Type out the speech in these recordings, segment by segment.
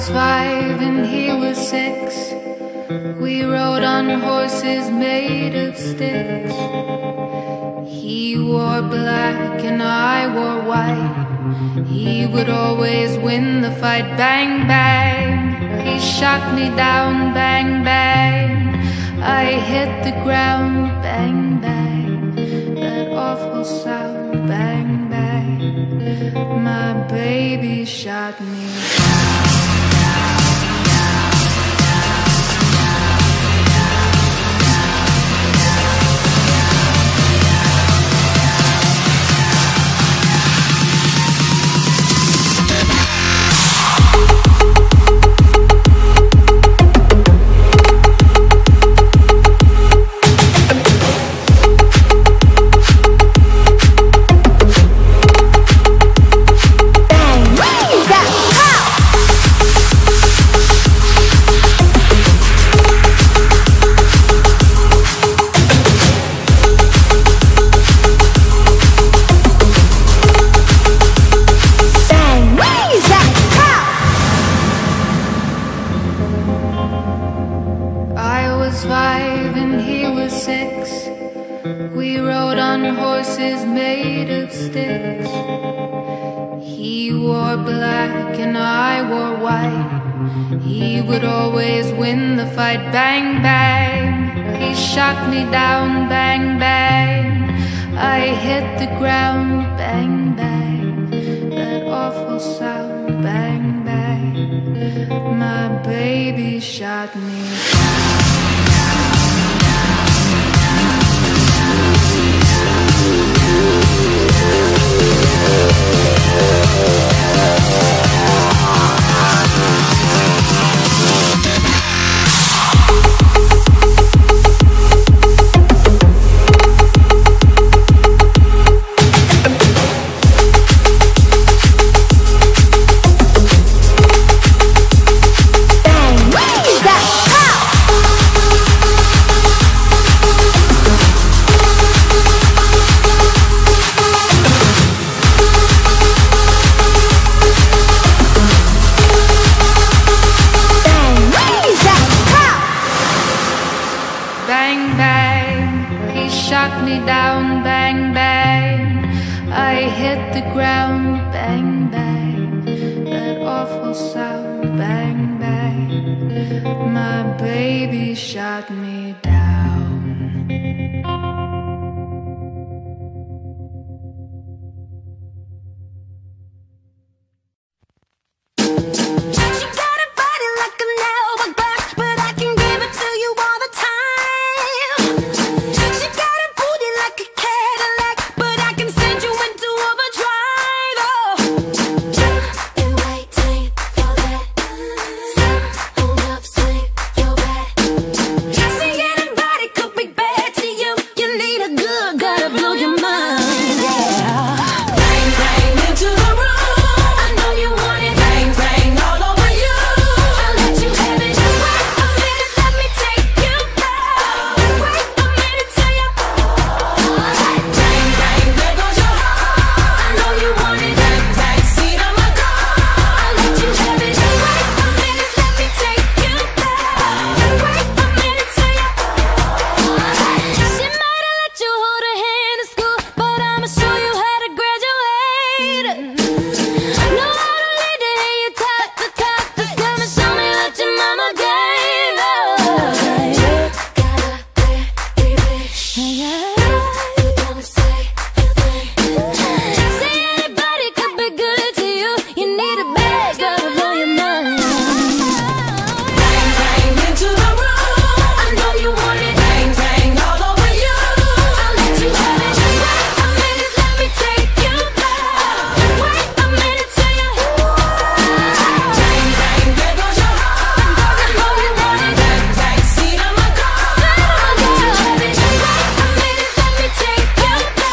was 5 and he was 6. We rode on horses made of sticks. He wore black and I wore white. He would always win the fight. Bang, bang, he shot me down. Bang, bang, I hit the ground. Bang, bang, that awful sound. Bang, bang, my baby shot me down. We rode on horses made of sticks. He wore black and I wore white. He would always win the fight. Bang, bang, he shot me down. Bang, bang, I hit the ground. Bang, bang, that awful sound. Bang, bang, my baby shot me down. Bang, bang, he shot me down. Bang, bang, I hit the ground. Bang, bang, that awful sound. Bang, bang, my baby shot me down.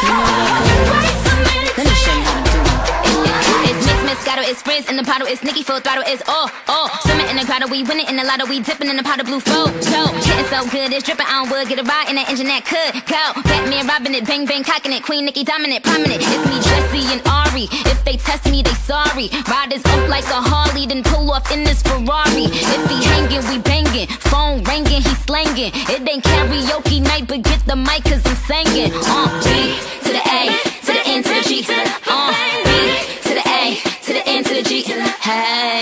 It's Nikki for full throttle is swimming in the grotto, we winning in the lotto, we dipping in the pot of blue flow. Show, getting so good, it's dripping on wood. Get a ride in that engine that could go. Batman robbing it, bang bang cocking it. Queen Nicki dominant, prominent. It's me, Jesse and Ari. If they test me, they sorry. Riders up like a Harley, then pull off in this Ferrari. If he hanging, we banging. Phone ringing, he slanging. It ain't karaoke night, but get the mic 'cause I'm singing. B to the A, to the N to the G, to the B to the A, to the N to the G. Hey.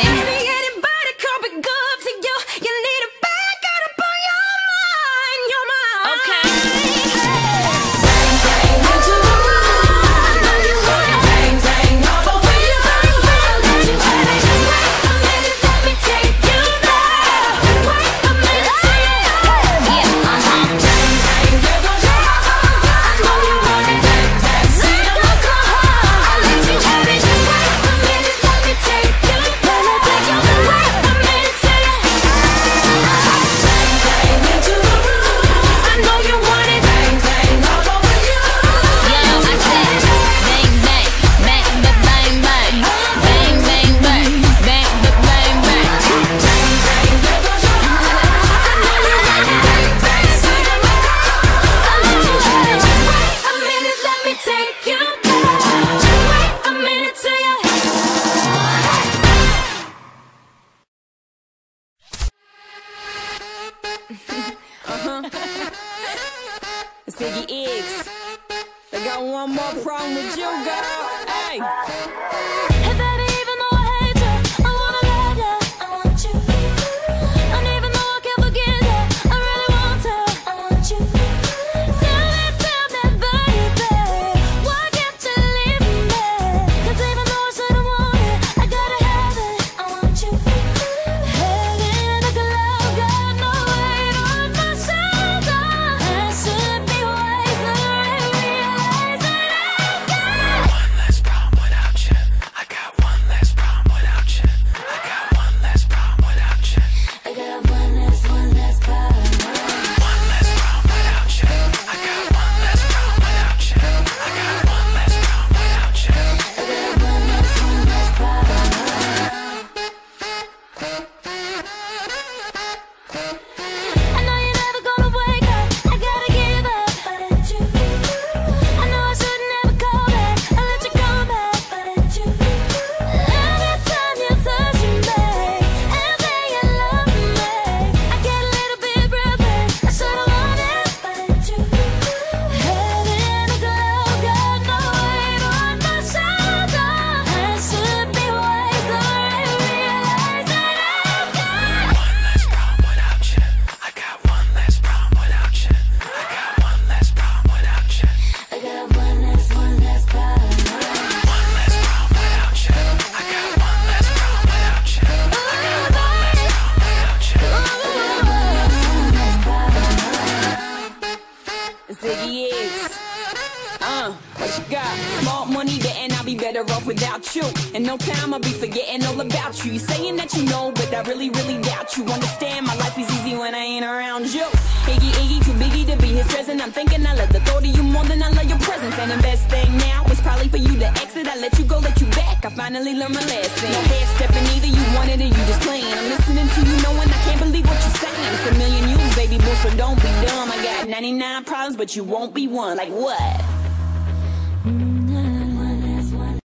Ziggy X. They got one more problem with you, girl. Hey. Hey baby, even though I hate you, I wanna love you, I want you. And even though I can't forget you, I really want to, I want you. Tell me, baby, why can't you leave me? 'Cause even though I shouldn't want it, I gotta have it, I want you. Heading like a love, got no weight on my shoulder. I should be wiser and realize that I've got one less problem without you. I got one less problem without you. I got one less problem without you. I got one less problem. One less problem without you. I got one less problem without you. I got one less problem without you. I got one less problem. I know you're never gonna wake up, I gotta give up, but it's you. I know I should never call back, I let you come back, but it's you. Every time you touch me and say you love me, I get a little bit breathless, I should've known it, but it's you. Heading a glove, got no weight on my shoulder. I should be wiser and realize that I've got One less problem without you. I got one less problem without you. I got one less problem without you. I got one less problem. One less problem without you. I got one less problem without you. I got one less problem without you. Ziggy X. What you got? Small money, betting I'll be better off without you. In no time I'll be forgetting all about you. You saying that you know, but I really, really doubt you. Understand my life is easy when I ain't around you. Iggy, too biggie to be his present. I'm thinking I love the thought of you more than I love your presence. And the best thing now is probably for you to exit. I let you go, let you back. I finally learned my lesson. No head stepping either, you wanted it, you just playing. I'm listening to you knowing I can't believe what you're saying. It's a million you, baby boo, so don't be dumb. I got 99 problems, but you won't be one. Like what?